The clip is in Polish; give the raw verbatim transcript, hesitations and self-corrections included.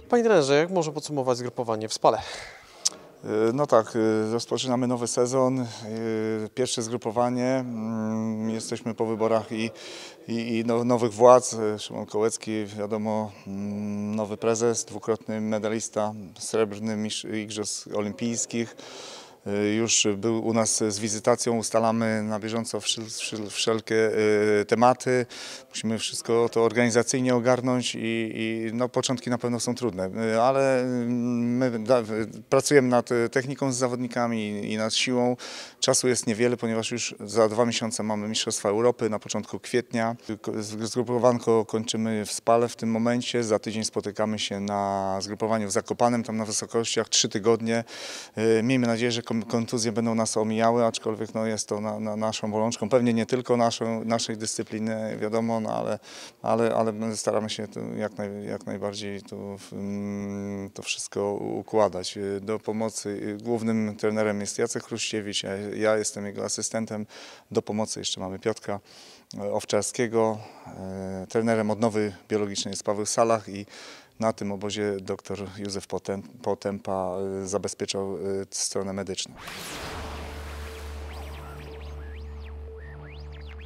Panie trenerze, jak można podsumować zgrupowanie w Spale? No tak, rozpoczynamy nowy sezon, pierwsze zgrupowanie, jesteśmy po wyborach i, i, i nowych władz. Szymon Kołecki, wiadomo, nowy prezes, dwukrotny medalista, srebrny mistrz Igrzysk Olimpijskich. Już był u nas z wizytacją, ustalamy na bieżąco wszelkie tematy. Musimy wszystko to organizacyjnie ogarnąć i, i no, początki na pewno są trudne, ale my pracujemy nad techniką z zawodnikami i nad siłą. Czasu jest niewiele, ponieważ już za dwa miesiące mamy Mistrzostwa Europy na początku kwietnia. Zgrupowanko kończymy w Spale w tym momencie. Za tydzień spotykamy się na zgrupowaniu w Zakopanem, tam na wysokościach, trzy tygodnie. Miejmy nadzieję, że kontuzje będą nas omijały, aczkolwiek no, jest to na, na naszą bolączką. Pewnie nie tylko naszą, naszej dyscypliny, wiadomo, no, ale, ale, ale staramy się jak, naj, jak najbardziej to, to wszystko układać. Do pomocy głównym trenerem jest Jacek Chruściewicz, ja, ja jestem jego asystentem. Do pomocy jeszcze mamy Piotra Owczarskiego. Trenerem odnowy biologicznej jest Paweł Salach i na tym obozie dr Józef Potępa zabezpieczał stronę medyczną.